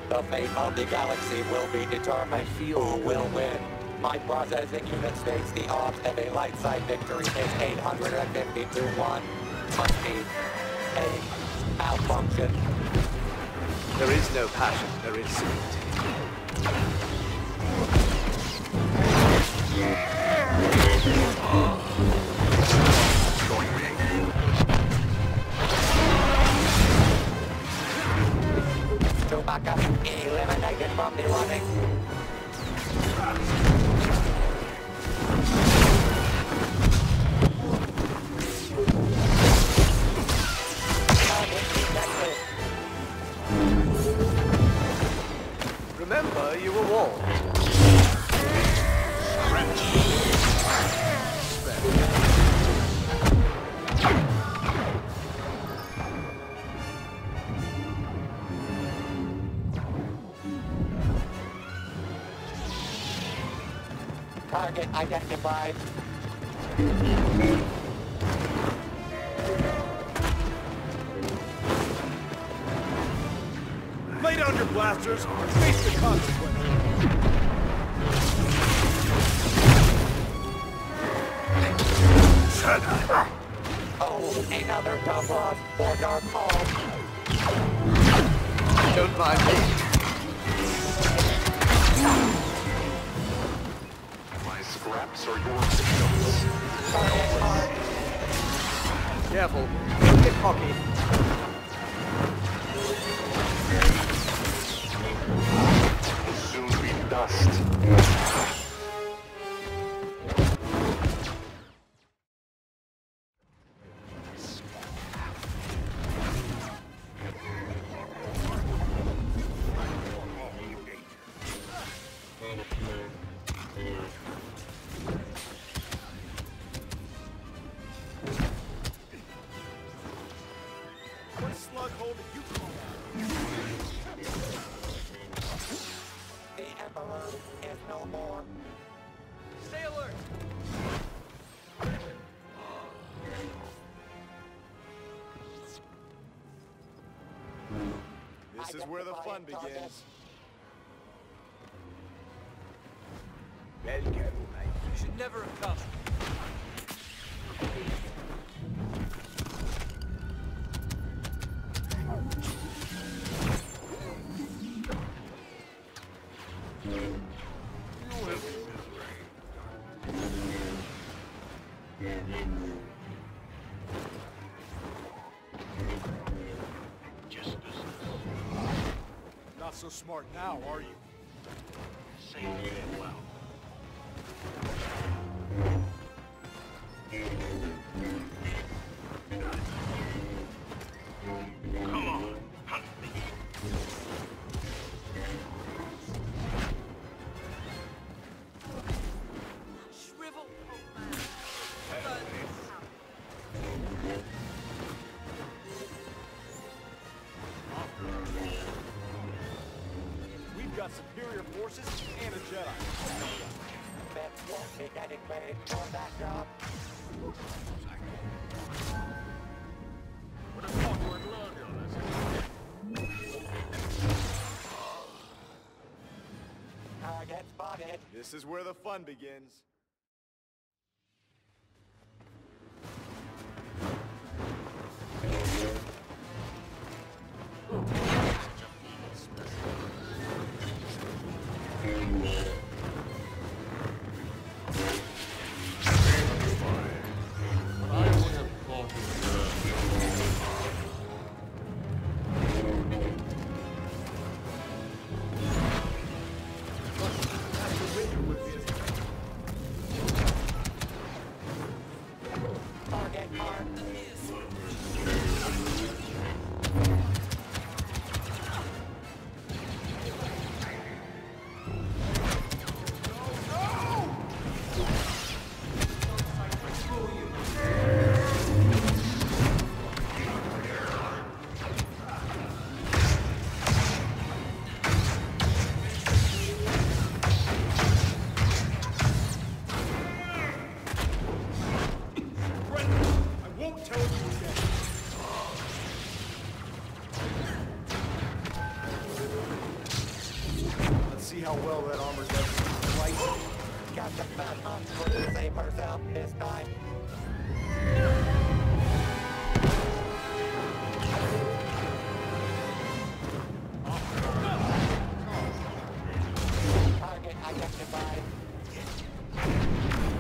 The fate of the galaxy will be determined. Who will win? My processing unit states the odds of a light side victory is 850 to 1. Must be a malfunction. There is no passion, there is certainty. Chewbacca eliminated from the running. Remember, you were warned. Target identified. Lay down your blasters and face the consequences. Oh, another tough loss for Dark Maul. Don't mind me. My scraps are your signals. Careful. Don't get cocky. Will soon be dust. What slug hole did you call The Emperor is no more. Stay alert. This is where the fun begins. Welcome, mate. You should never have come. Not so smart now, are you? Say it well. Come on, hunt me. Shrivel. We've got superior forces and a Jedi. Men won't be getting paid for that job. What a awkward log on us. Target spotted. This is where the fun begins. Target marked. how well that armor does slice. Got the fat moms for the Sabers out this time. Target identified.